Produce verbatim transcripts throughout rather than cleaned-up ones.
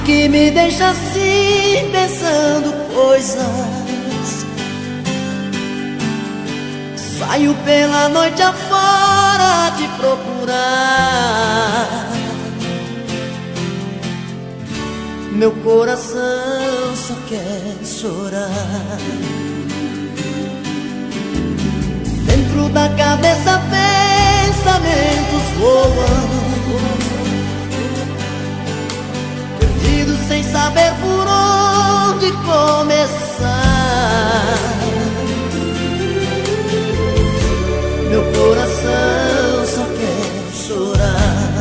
que me deixa assim pensando coisas. Saio pela noite afora te procurar. Meu coração só quer chorar. Dentro da cabeça pensamentos voam, perdido sem saber por onde começar. Meu coração só quer chorar.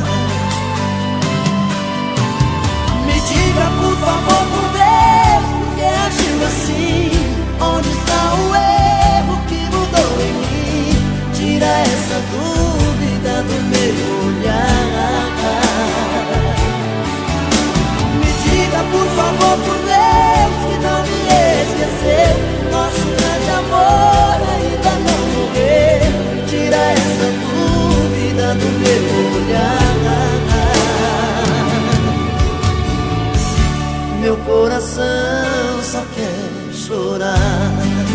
Me diga por favor, por Deus, por que agiu assim? Onde está o erro que mudou em mim? Tira essa dúvida do meu olhar. Me diga por favor, por Deus, que não me esqueceu. Nosso grande amor ainda não morreu. Tira essa dúvida do meu olhar. Meu coração só quer chorar.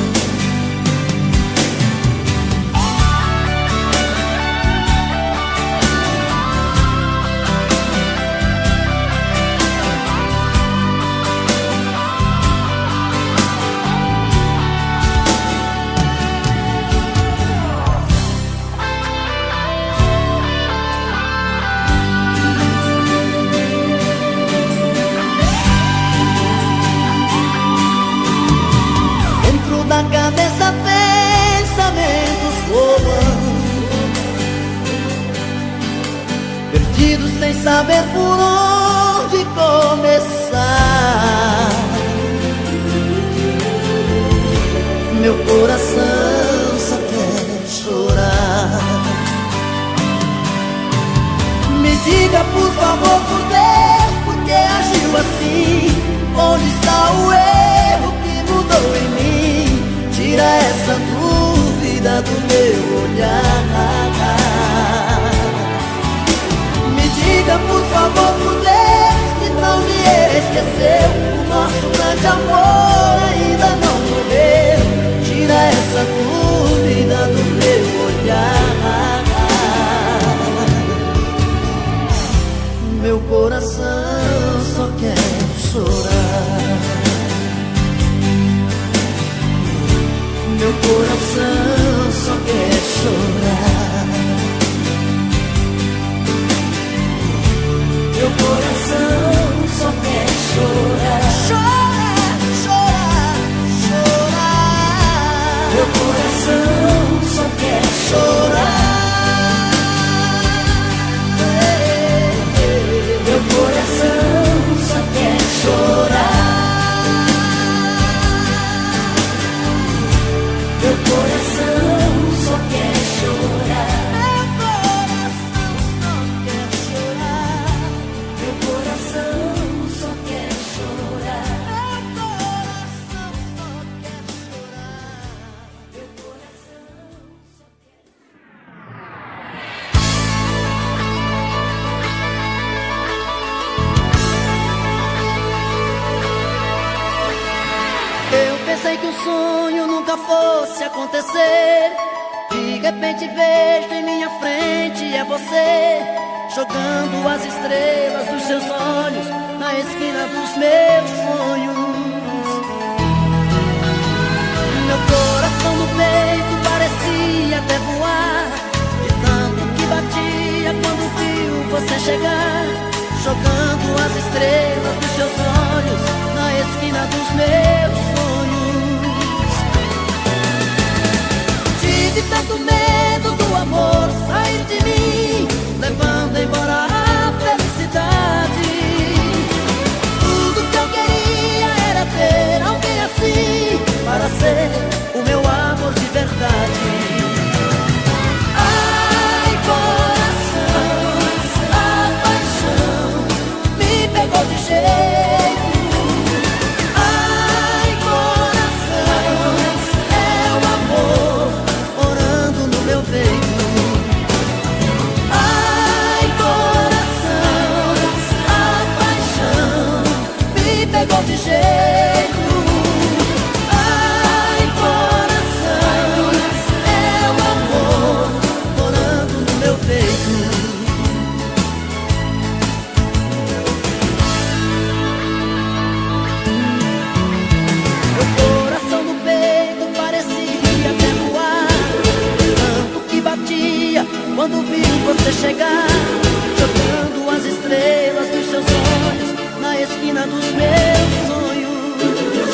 Da cabeça pensamentos voam, perdidos sem saber por onde começar. Meu coração só quer chorar. Me diga por favor, por Deus, por que agiu assim? Onde está o erro que mudou em mim? Tira essa dúvida do meu olhar. Me diga por favor, por Deus, que não me esqueceu. O nosso grande amor ainda não morreu. Tira essa dúvida do meu olhar. Meu coração só quer chorar. Meu coração só quer chorar. Meu coração só quer chorar. Chorar, chorar, chorar. Meu coração só quer chorar. Meu coração só quer chorar. Meu coração só quer chorar. Meu coração só quer chorar. Meu coração só quer chorar. Meu coração só quer. Eu pensei que o sonho nunca fosse acontecer. De repente vejo em minha frente é você, jogando as estrelas dos seus olhos na esquina dos meus sonhos. Meu coração no peito parecia até voar, de tanto que batia quando viu você chegar, jogando as estrelas dos seus olhos na esquina dos meus sonhos. Tive tanto medo do amor sair de mim, levando embora a felicidade. Tudo que eu queria jeito. Ai, coração, é o amor morando no meu peito. Meu coração no peito parecia até voar, tanto que batia quando vi você chegar, jogando as estrelas dos seus olhos na esquina dos meus sonhos.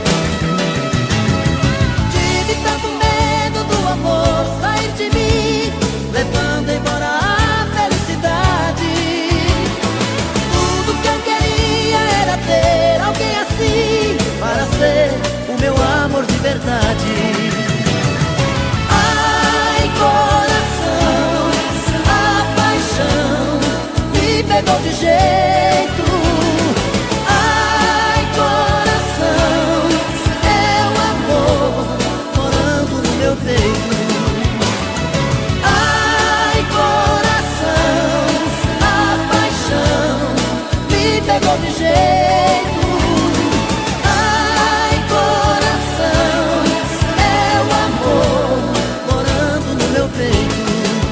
Tive tanto medo do amor sair de mim, levando embora a felicidade. Tudo que eu queria era ter alguém assim, para ser o meu amor de verdade. Ai, coração, a paixão me pegou de jeito. Ai, coração, é o amor morando no meu peito. Ai, coração, a paixão me pegou de jeito. Ai, coração, é o amor morando no meu peito.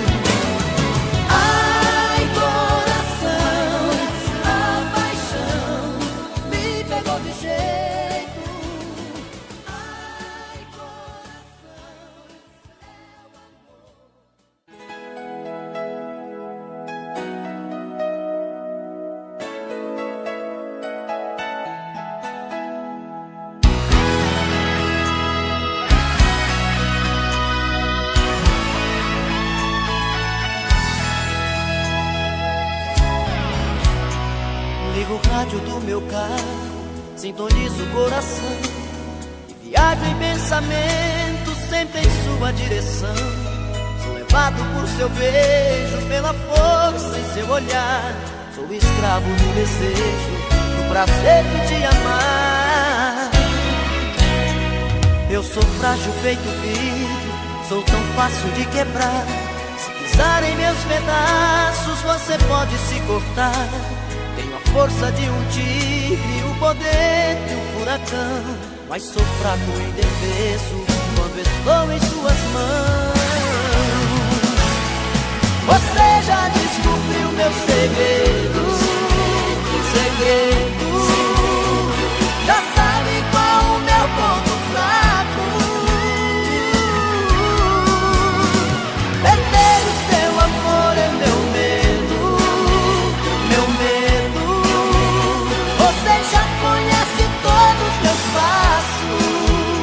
Ai, coração, a paixão me pegou de jeito. Ai, coração, é o amor. Ligo o rádio do meu carro, sintonizo o coração e viajo em pensamento sempre em sua direção. Sou levado por seu beijo, pela força em seu olhar. Sou escravo do desejo, do prazer de te amar. Eu sou frágil feito vidro, sou tão fácil de quebrar. Se pisar em meus pedaços, você pode se cortar. Tenho a força de um tigre, o poder de um furacão, mas sou fraco e indefeso quando estou em suas mãos. Você já descobriu meu segredo, segredo. Já sabe qual o meu ponto fraco. Perder o seu amor é meu medo, meu medo. Você já conhece todos os meus passos.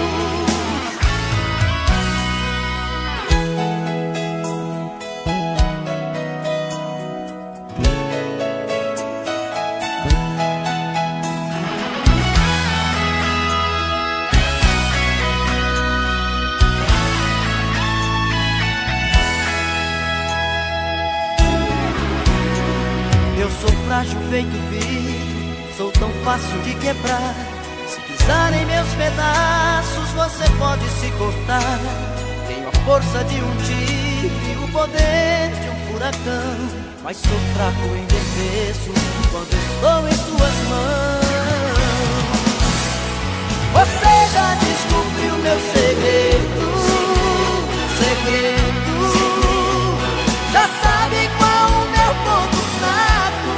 Eu sou frágil feito vidro, sou tão fácil de quebrar. Se pisar em meus pedaços, você pode se cortar. Tenho a força de um tigre, o poder de um furacão, mas sou fraco e indefeso quando estou em suas mãos. Você já descobriu meu segredo, segredo. Já sabe qual o meu ponto fraco.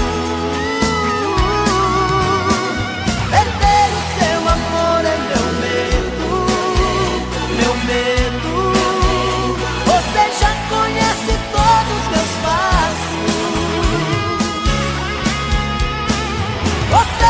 Perder o seu amor é meu medo, meu medo. Você já conhece todos os meus passos. Você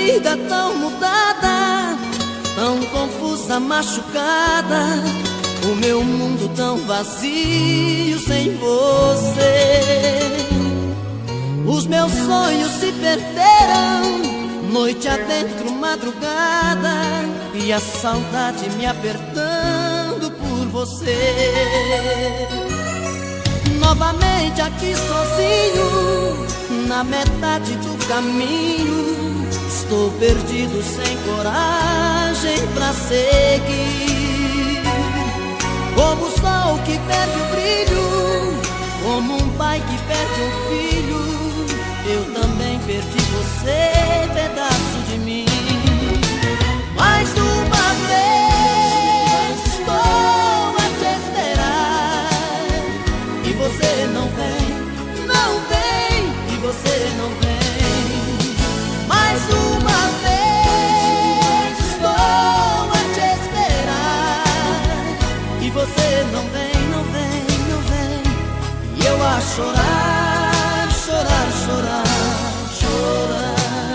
vida tão mudada, tão confusa, machucada, o meu mundo tão vazio sem você. Os meus sonhos se perderam, noite adentro, madrugada, e a saudade me apertando por você. Novamente aqui sozinho, na metade do caminho, estou perdido sem coragem pra seguir. Como o sol que perde o brilho, como um pai que perde um filho, eu também perdi você, pedaço de mim. Mais uma vez estou a te esperar, e você não vem, não vem, e você não vem. Mais uma vez estou a te esperar, e você não vem, não vem, não vem. E eu a chorar, chorar, chorar, chorar.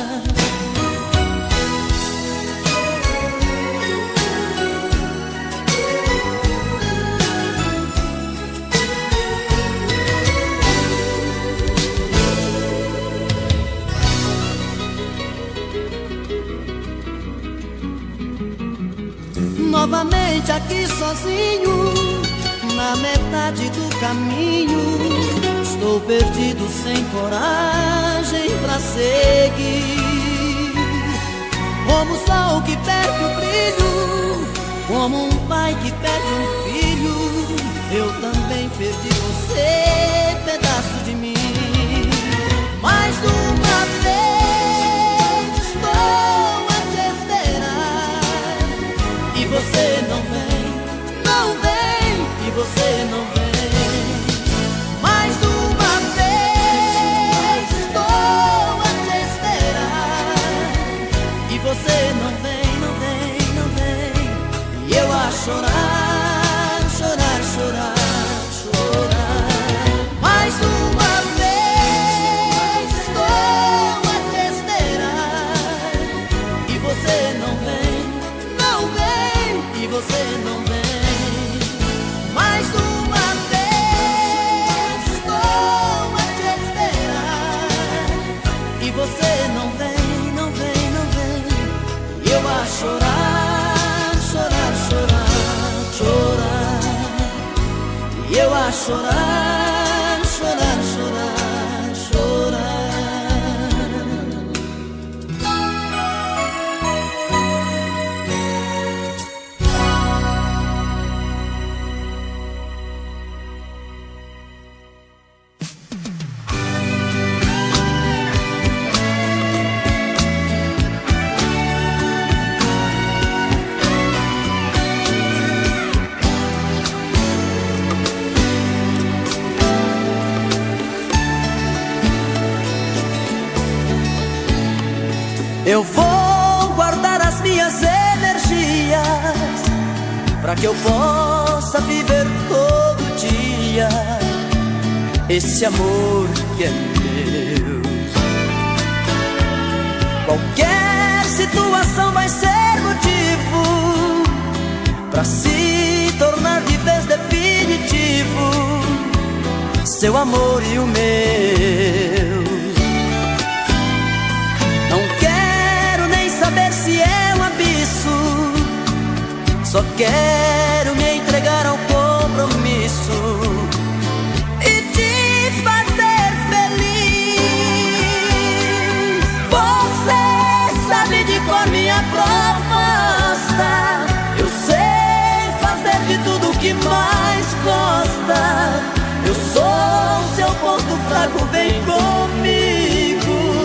Novamente aqui sozinho, na metade do caminho, estou perdido sem coragem pra seguir. Como o sol que perde o brilho, como um pai que perde um filho, eu também perdi você, pedaço de mim. Mais uma vez estou a te esperar, e você não vem, não vem, e você não vem. Mais uma vez estou a te esperar, e você não vem, não vem, não vem. E eu a chorar, chorar, chorar, chorar. Mais uma vez estou a te esperar, e você não vem, não vem, e você não vem. Mais uma vez estou a te esperar, e você não vem, não vem, não vem. E eu a chorar, chorar, chorar, chorar. E eu a chorar, chorar, chorar, chorar. Eu vou guardar as minhas energias para que eu possa viver todo dia esse amor que é meu. Qualquer situação vai ser motivo para se tornar de vez definitivo seu amor e o meu. Saber se é um abismo, só quero me entregar ao compromisso e te fazer feliz. Você sabe de cor minha proposta, eu sei fazer de tudo o que mais gosta. Eu sou seu ponto fraco, vem comigo.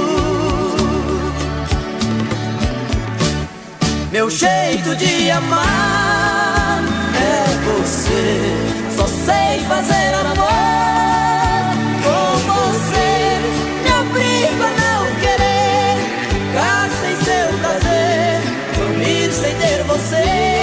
Meu jeito de amar é você, só sei fazer amor com você. Me obrigo a não querer ficar sem seu prazer, dormir sem ter você.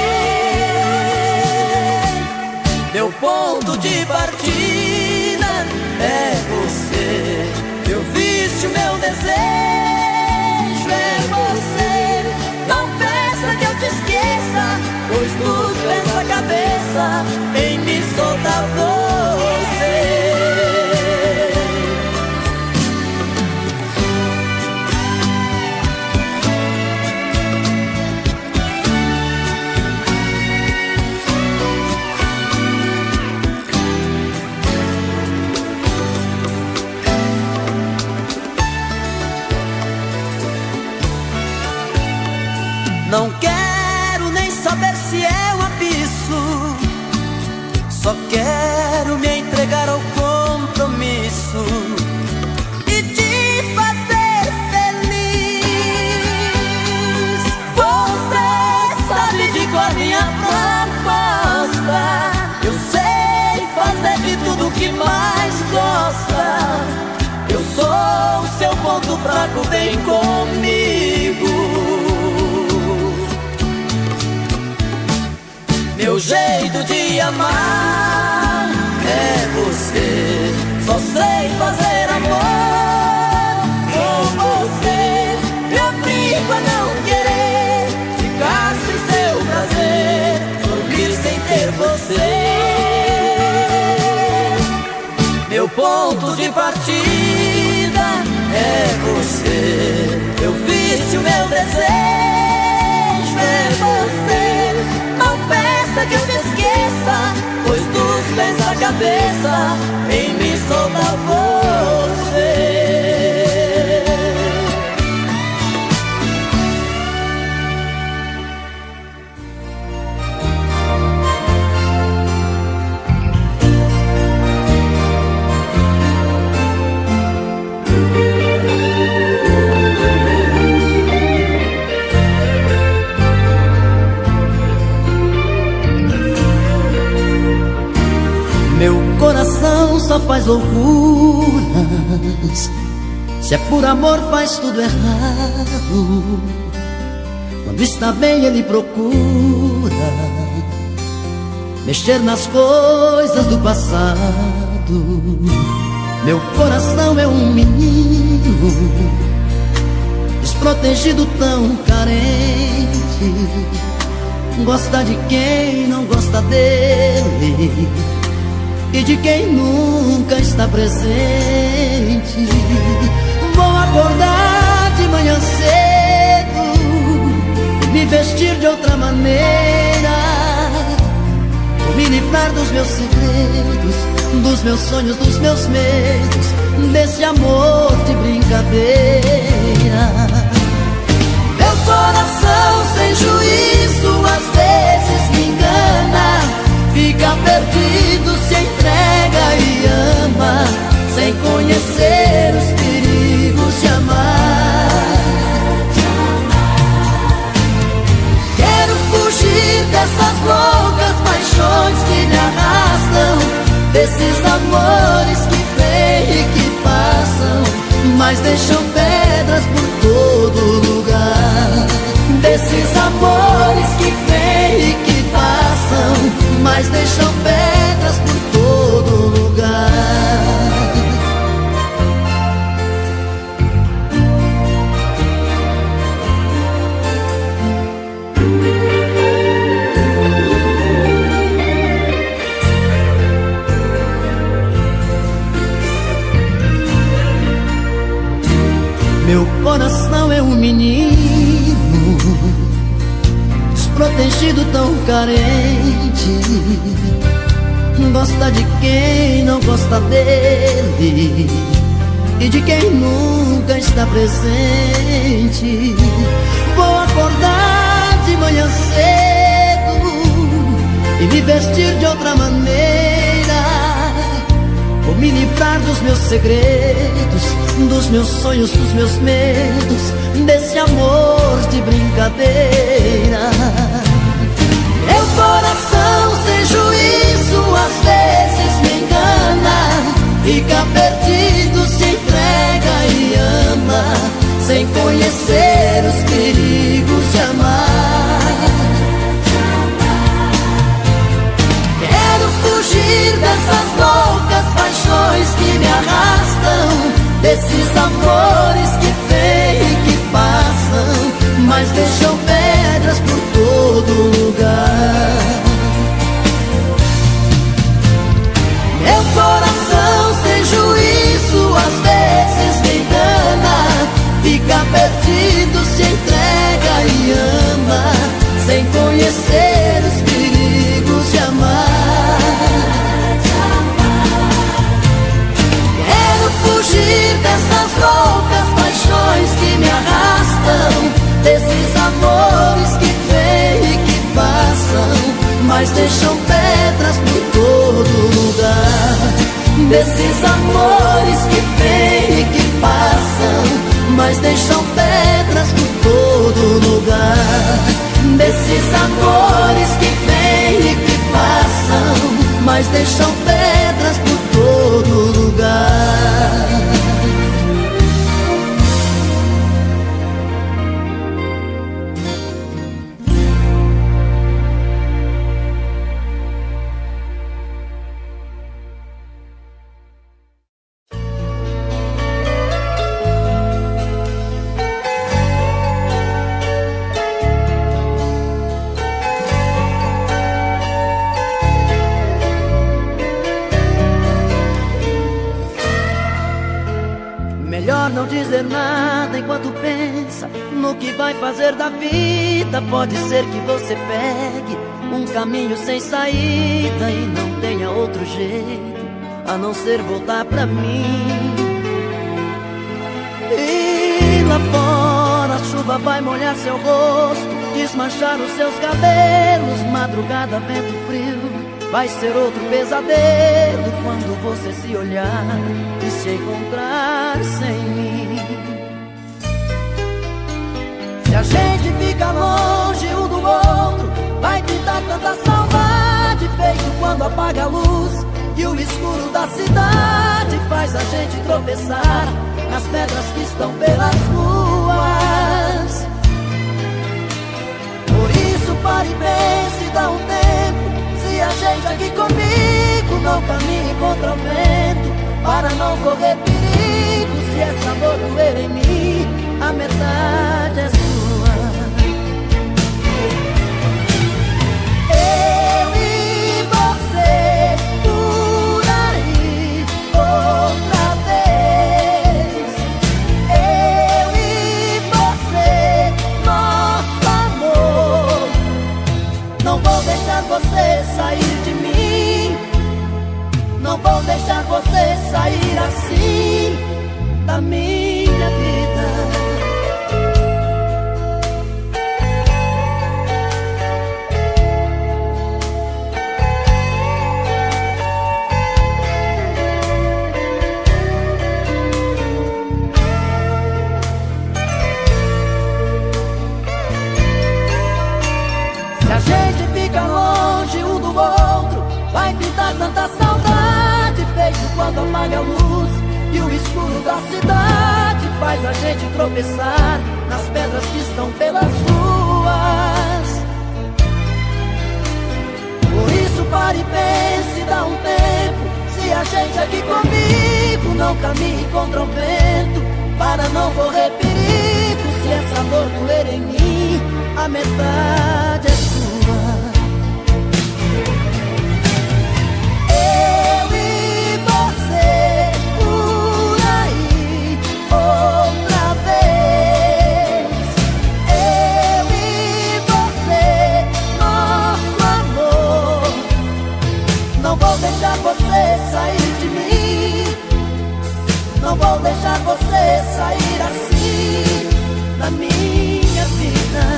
Meu ponto de partida é você, meu vício, meu desejo é você. dos pés à cabeça em me soltar você. Não quero nem saber se é um abismo, só quero me entregar ao compromisso e te fazer feliz. Você sabe de qual minha proposta, eu sei fazer de tudo que mais gosta. Eu sou o seu ponto fraco, vem comigo. Meu jeito de amar é você, só sei fazer amor com você. Me obrigo a não querer ficar sem seu prazer, dormir sem ter você. Meu ponto de partida é você, meu vício, meu desejo é você. Não peça que eu te esqueça, pois dos pés à cabeça em mim solta você. Meu coração só faz loucuras, se é por amor faz tudo errado. Quando está bem ele procura mexer nas coisas do passado. Meu coração é um menino desprotegido, tão carente. Gosta de quem não gosta dele e de quem nunca está presente. Vou acordar de manhã cedo e me vestir de outra maneira. Vou me livrar dos meus segredos, dos meus sonhos, dos meus medos, desse amor de brincadeira. Meu coração sem juízo às vezes me engana, fica perdido, se entrega e ama, sem conhecer os perigos de amar. Quero fugir dessas loucas paixões que me arrastam, desses amores que vêm e que passam, mas deixam pedras por todo lugar. Desses amores que vêm e que passam, mas deixam pedras por todo lugar. Meu coração é um menino desprotegido, tão carente. Gosta de quem não gosta dele e de quem nunca está presente. Vou acordar de manhã cedo e me vestir de outra maneira. Vou me livrar dos meus segredos, dos meus sonhos, dos meus medos, desse amor de brincadeira. Meu coração sem juízo às vezes me engana, fica perdido, se entrega e ama, sem conhecer os perigos de amar. Quero fugir dessas loucas paixões que me arrastam, desses amores que vêm e que passam, mas deixam pedras por todo lugar. mas deixam pedras por todo lugar. Desses amores que vêm e que passam, mas deixam pedras por todo lugar. Desses amores que vêm e que passam, mas deixam pedras por todo lugar. Melhor não dizer nada enquanto pensa no que vai fazer da vida. Pode ser que você pegue um caminho sem saída e não tenha outro jeito a não ser voltar pra mim. E lá fora a chuva vai molhar seu rosto, desmanchar os seus cabelos. Madrugada, vento frio, vai ser outro pesadelo quando você se olhar e se encontrar sem mim. Se a gente fica longe um do outro, vai pintar tanta saudade, feito quando apaga a luz e o escuro da cidade faz a gente tropeçar nas pedras que estão pelas ruas. Por isso pare e pense, dá um tempo. Se a gente aqui comigo não caminhe contra o vento, para não correr perigo. Se essa dor doer em mim, a metade é sua. Eu e você por aí outra vez. Eu e você, nosso amor. Não vou deixar você sair de mim, não vou deixar você sair assim da minha vida. Se a gente fica longe um do outro, vai pintar tanta saudade, feito quando apaga a luz e o escuro da cidade faz a gente tropeçar nas pedras que estão pelas ruas. Por isso pare e pense, dá um tempo. Se a gente aqui comigo não caminhe contra o vento, para não correr perigo. Se essa dor doer em mim, a metade é sua. Sair de mim, não vou deixar você sair assim da minha vida.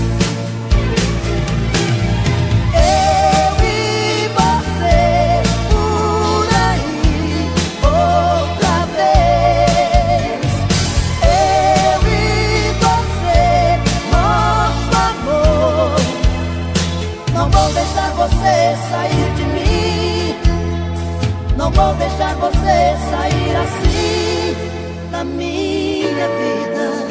Eu e você por aí outra vez. Eu e você, nosso amor. Não vou deixar você sair de mim, não vou deixar você sair assim da minha vida.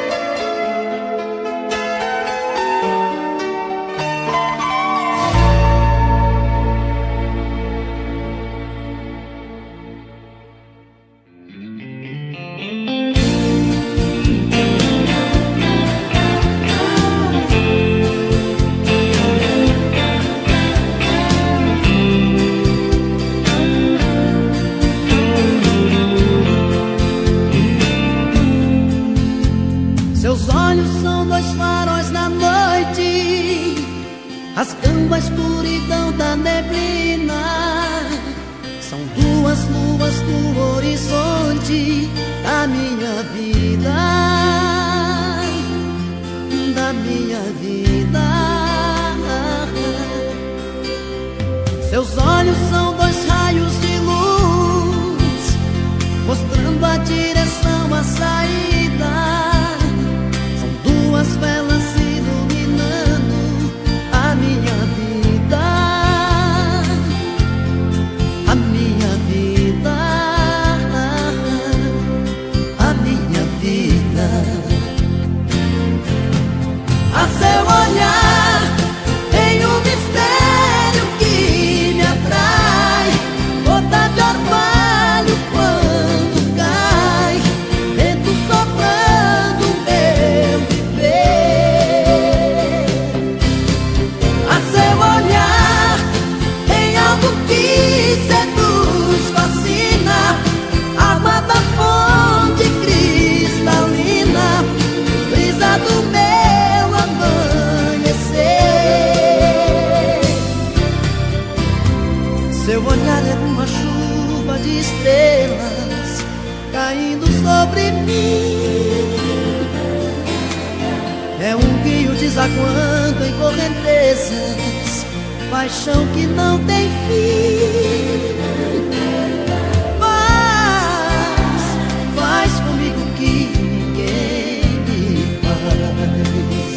Seus olhos são dois faróis na noite, rasgando a escuridão da neblina. São duas luas no horizonte da minha vida, da minha vida. Seus olhos são dois raios de luz, mostrando a direção, a saída. São duas velas iluminando a minha vida, a minha vida, a minha vida. A seu olhar tem um mistério que me atrai, gota de orvalho quando cai, vento soprando meu viver. A seu olhar tem algo que seduz, fascina, água da fonte cristalina, brisa do meu seu olhar é uma chuva de estrelas caindo sobre mim. É um rio desaguando em correntezas, paixão que não tem fim. Faz, faz comigo o que ninguém me faz.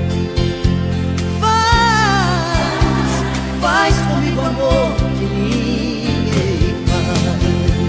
Faz, faz comigo amor que ninguém faz.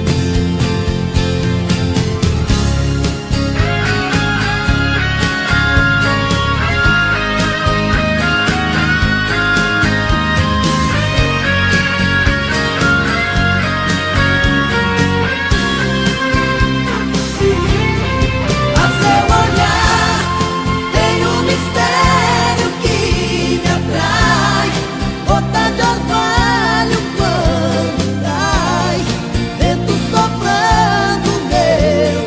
A seu olhar tem um mistério que me atrai, gota de orvalho quando cai, vento soprando meu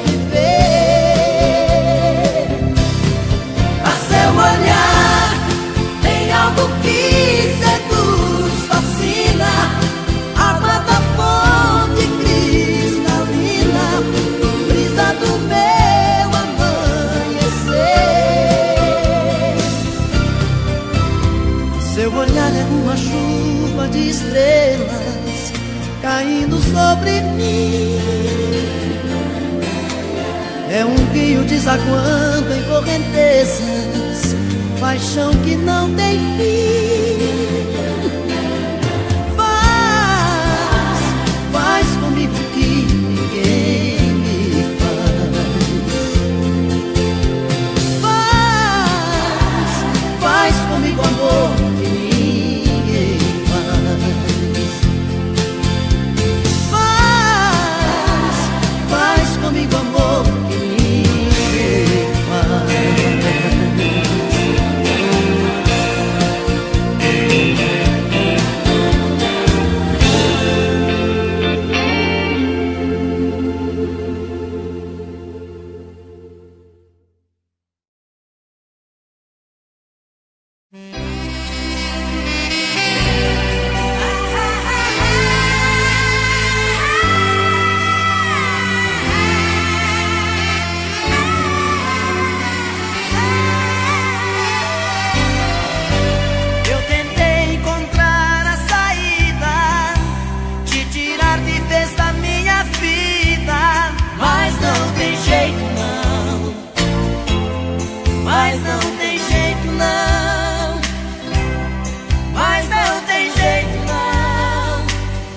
viver. A seu olhar tem algo que seduz, fascina, água da fonte cristalina, brisa do meu amanhecer. Seu olhar é uma chuva de estrelas caindo sobre mim. É um rio desaguando em correntezas, paixão que não tem fim. Faz, faz comigo que ninguém me faz. Faz, faz comigo amor que ninguém faz. Faz, faz comigo amor que ninguém faz. Eu tentei encontrar a saída, te tirar de vez da minha vida, mas não tem jeito não, mas não tem jeito não, mas não tem jeito não.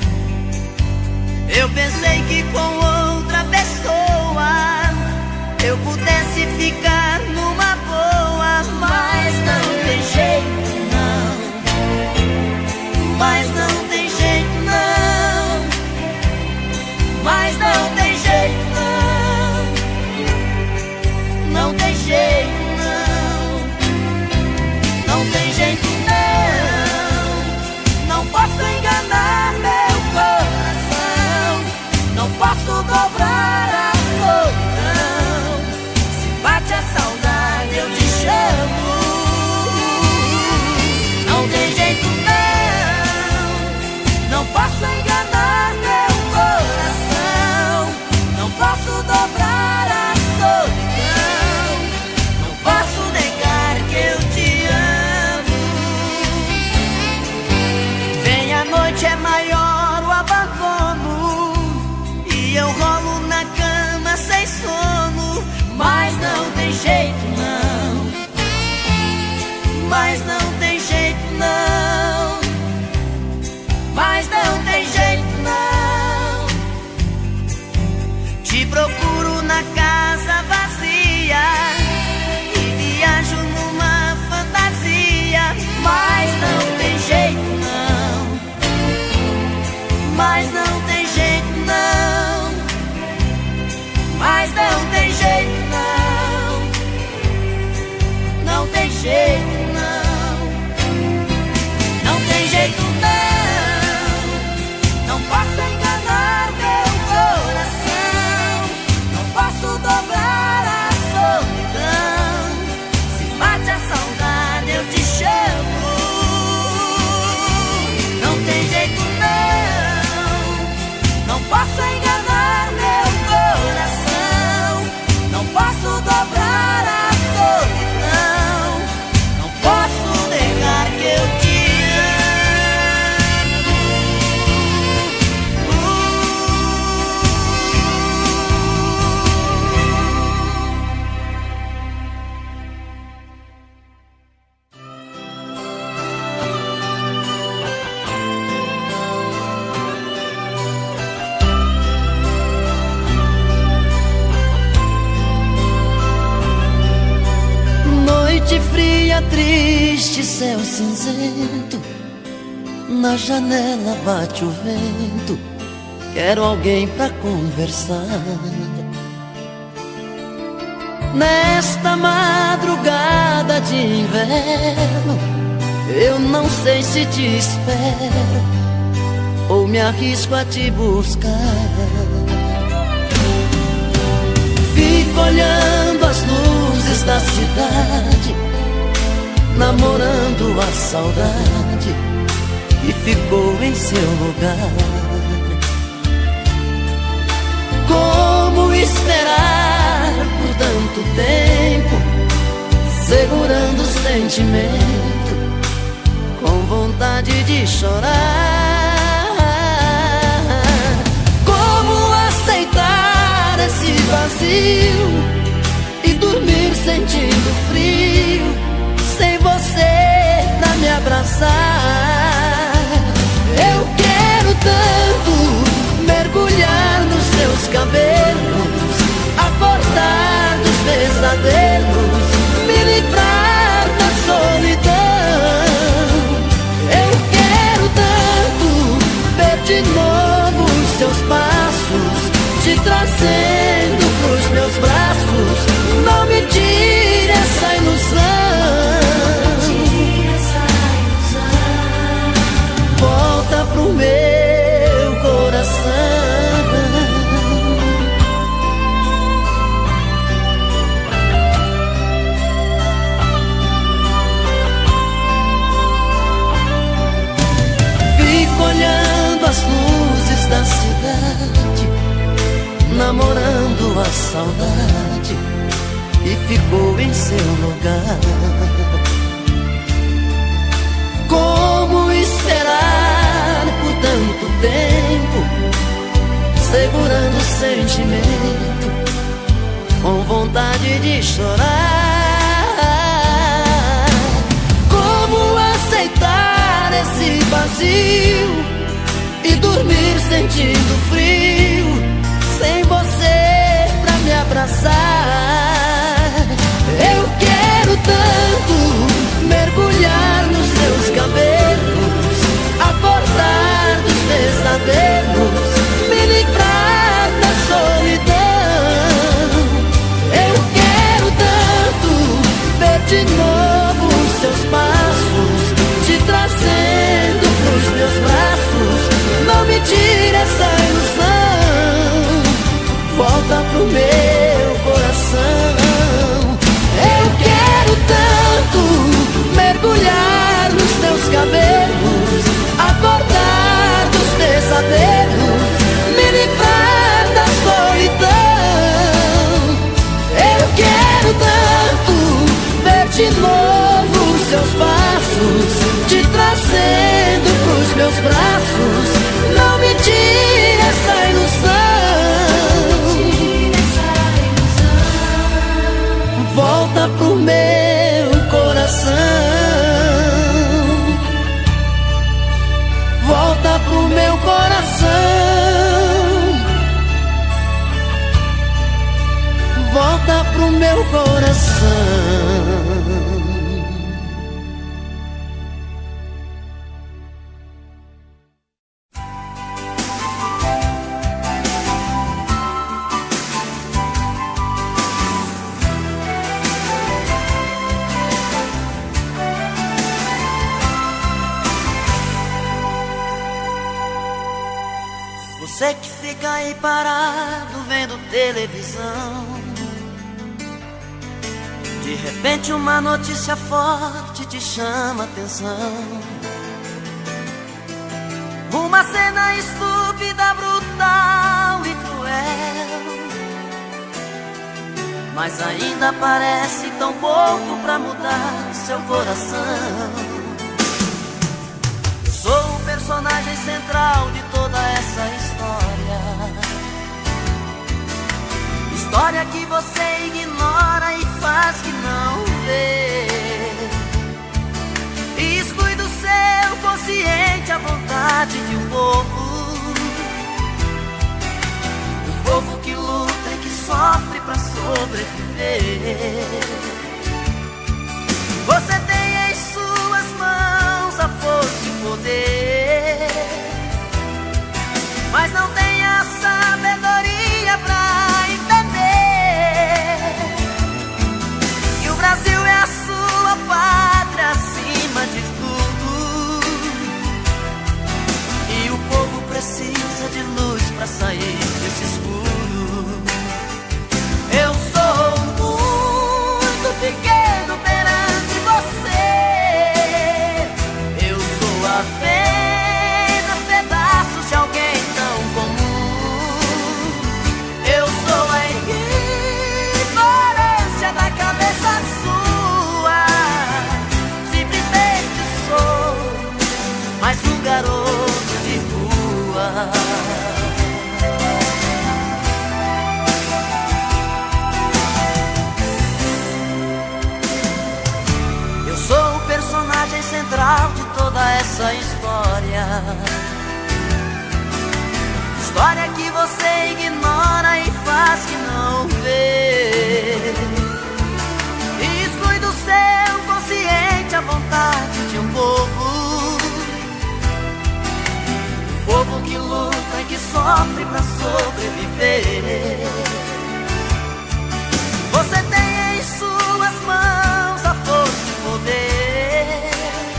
Eu pensei que com outra pessoa eu pudesse ficar numa boa, mas não tem jeito não, mas não tem jeito não, mas não tem jeito não, não tem jeito não, não tem jeito não, não posso enganar meu coração, não posso dobrar a solidão, se bate a saudade eu te chamo, não tem jeito não, tem jeito não, mas não tem jeito não, mas não tem jeito não. Te procuro na casa vazia e viajo numa fantasia, mas não tem jeito não, mas não tem jeito não, mas não tem jeito não, não tem jeito não, não tem jeito não, não posso enganar meu coração, não posso dobrar a solidão, se bate a saudade eu te chamo, não tem jeito não, não posso enganar meu coração, não posso dobrar a solidão, não posso negar que eu te noite fria, triste, céu cinzento, na janela bate o vento, quero alguém pra conversar. Nesta madrugada de inverno, eu não sei se te espero ou me arrisco a te buscar. Fico olhando as luzes da cidade, namorando a saudade que ficou em seu lugar. Como esperar por tanto tempo, segurando o sentimento, com vontade de chorar. Como aceitar esse vazio e dormir sentindo frio, sem você pra me abraçar? Eu quero tanto mergulhar nos seus cabelos, acordar dos pesadelos, me livrar da solidão. Eu quero tanto ver de novo os seus passos, te trazendo pros meus braços. Não me tire essa ilusão, volta pro meu coração. Fico olhando as luzes da cidade, namorando a saudade que ficou em seu lugar. Como esperar por tanto tempo, segurando o sentimento, com vontade de chorar? Como aceitar esse vazio e dormir sentindo frio, sem você pra me abraçar? Eu quero tanto mergulhar nos seus cabelos, acordar dos pesadelos, me livrar da solidão. Eu quero tanto ver de novo os seus passos, te trazendo pros meus braços. Não me tire essa ilusão, volta pro meu coração. Eu quero tanto meu coração. Você que fica aí parado vendo televisão, de repente uma notícia forte te chama atenção. Uma cena estúpida, brutal e cruel, mas ainda parece tão pouco pra mudar seu coração. Eu sou o personagem central de toda essa história, história que você ignora e faz que não vê. E exclui do seu consciente a vontade de um povo, um povo que luta e que sofre pra sobreviver. Você tem em suas mãos a força e o poder, mas não tem a sabedoria pra entender que o Brasil é a sua pátria acima de tudo, e o povo precisa de luz pra sair desse escuro. Eu sou muito pequeno perante você, eu sou apenas pedaços de alguém tão comum. Eu sou a ignorância da cabeça sua, simplesmente sou mais um garoto de rua. Eu sou o personagem central de toda essa história, história que você ignora e faz que não vê. E exclui do seu consciente a vontade de um povo, um povo que luta e que sofre pra sobreviver. Você tem em suas mãos a força e o poder,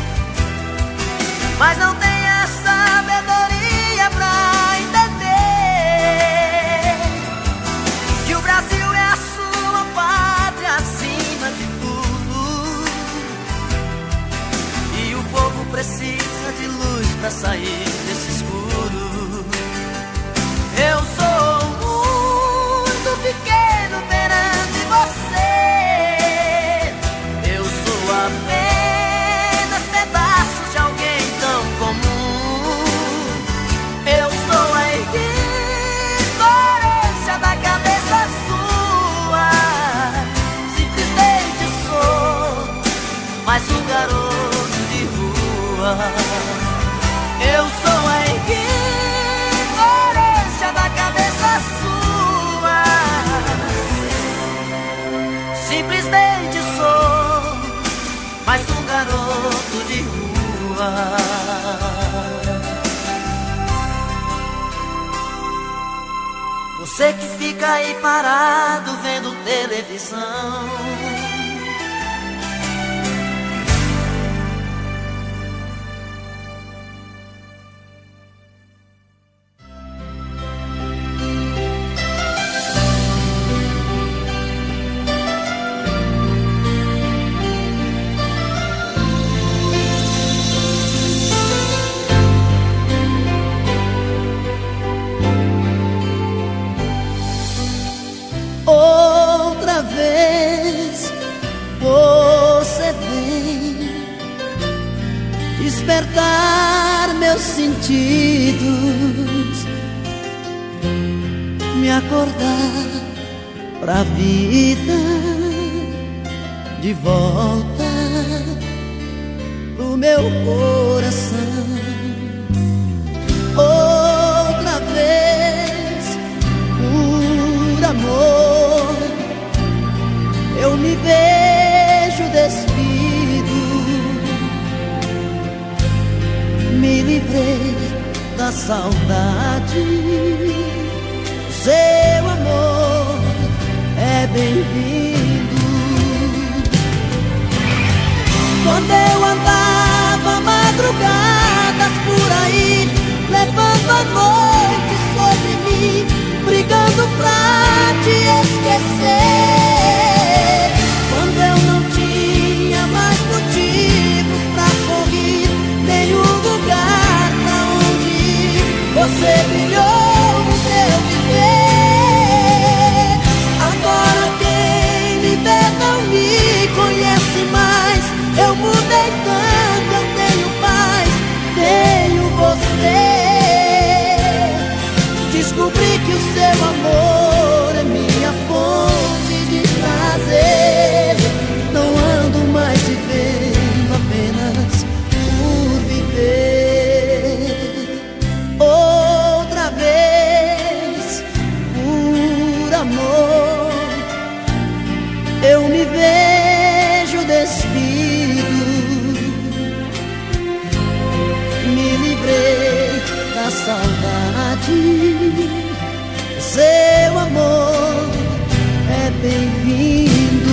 mas não tem a sabedoria pra entender que o Brasil é a sua pátria acima de tudo, e o povo precisa de luz pra sair desse escuro. Eu sou muito pequeno perante você, eu sou apenas pedaços de alguém tão comum. Eu sou a ignorância da cabeça sua, simplesmente sou mais um garoto de rua. Eu sou a ignorância da cabeça sua, simplesmente sou mais um garoto de rua. Você que fica aí parado vendo televisão, outra vez você vem despertar meus sentidos, me acordar pra vida, de volta pro meu coração. Outra vez, por amor, livrei da saudade. Seu amor é bem-vindo. Quando eu andava madrugadas por aí, levando a noite sobre mim, brigando pra te esquecer. Quando eu não tinha mais motivos pra sorrir, nenhum lugar pra onde ir, você brilhou no meu viver. Agora quem me vê não me conhece mais. Eu mudei tanto, eu tenho paz, tenho você. Descobri que o seu amor é minha fonte de prazer. Não ando mais vivendo apenas por viver. Outra vez, por amor, eu me vejo despido. Me livrei da saudade. Seu amor é bem-vindo.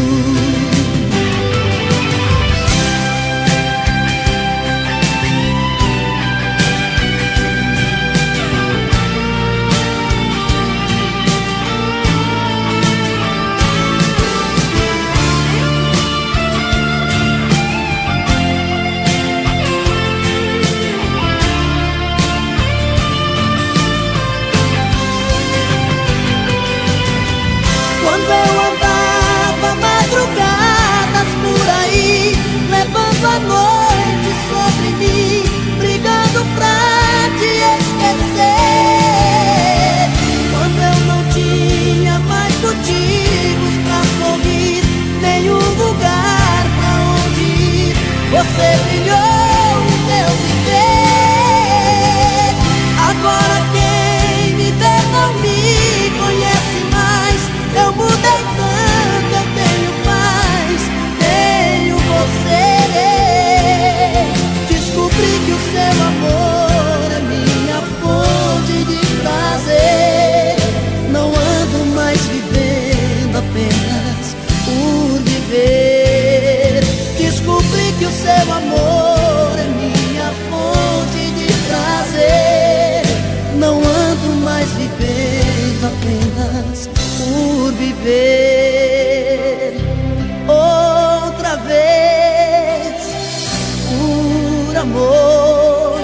Quando eu andava madrugadas por aí, levando a noite sobre mim, brigando pra te esquecer. Quando eu não tinha mais motivos pra sorrir, nenhum lugar pra onde ir, você brilhou no meu viver. Agora quem me vê não me conhece mais. Eu mudei tanto, eu tenho paz, tenho você. Descobri que o seu amor é minha fonte de prazer. Não ando mais vivendo apenas por viver. Descobri que o seu amor é minha fonte de prazer. Não ando mais vivendo apenas por viver. Outra vez, por amor.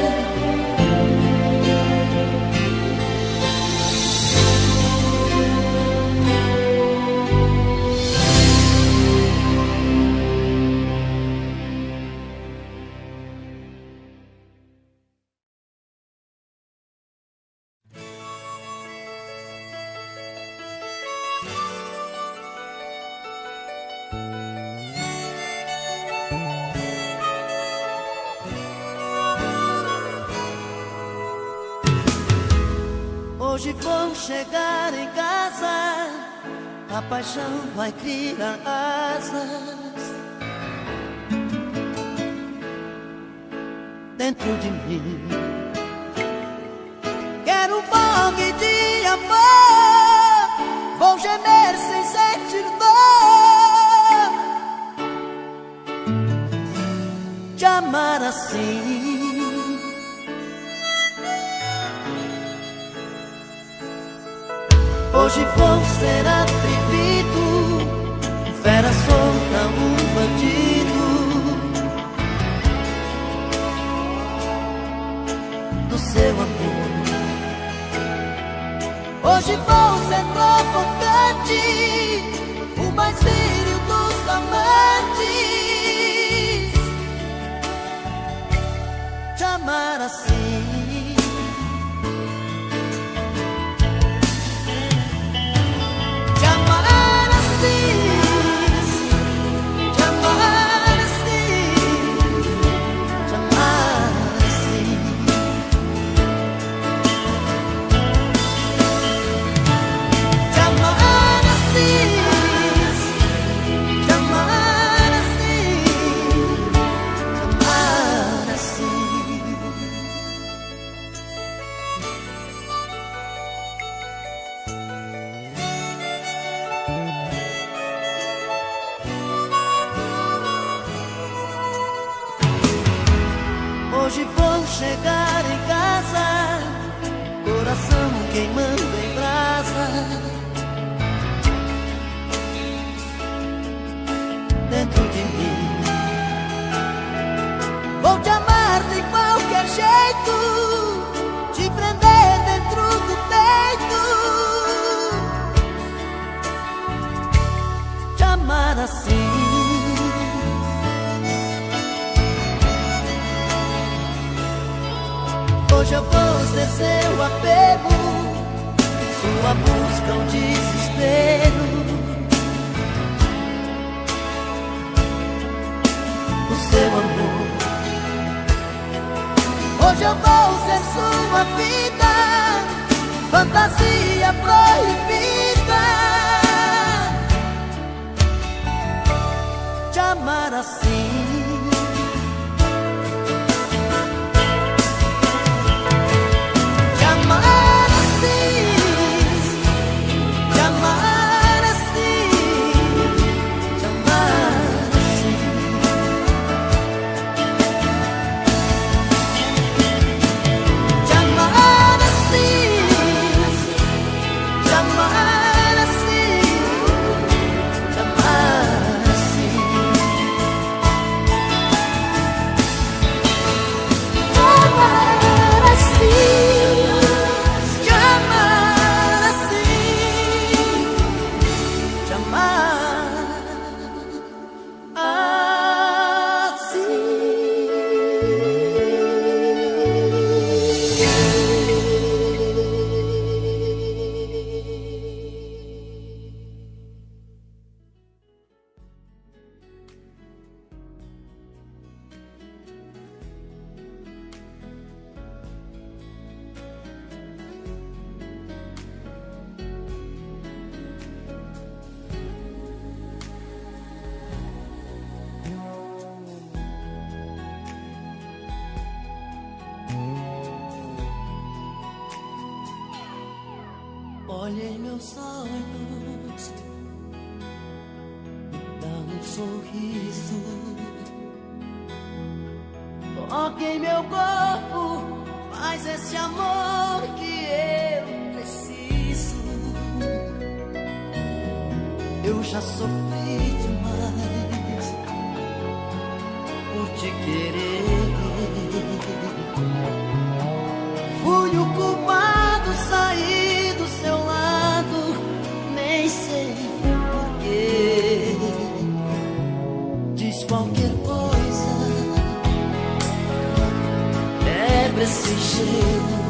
Hoje vou chegar em casa, a paixão vai criar asas dentro de mim. Quero um pouco de amor, vou gemer sem sentir dor. Te amar assim, hoje vou ser atrevido, fera solta, um bandido do seu amor. Hoje vou ser provocante, o mais viril dos amantes. Te amar assim, chegar em casa, coração queimando em brasa, dentro de mim. Vou te amar de qualquer jeito, te prender dentro do peito, te amar assim. Hoje eu vou ser seu apego, sua busca, um desespero, o seu amor. Hoje eu vou ser sua vida, fantasia proibida, te amar assim. Olhe em meus olhos, dá um sorriso, toque em meu corpo, faz esse amor que eu preciso. Eu já sofri demais por te querer, fui o culpado, saí do seu lado, nem sei porquê. Diz qualquer coisa, quebra esse gelo,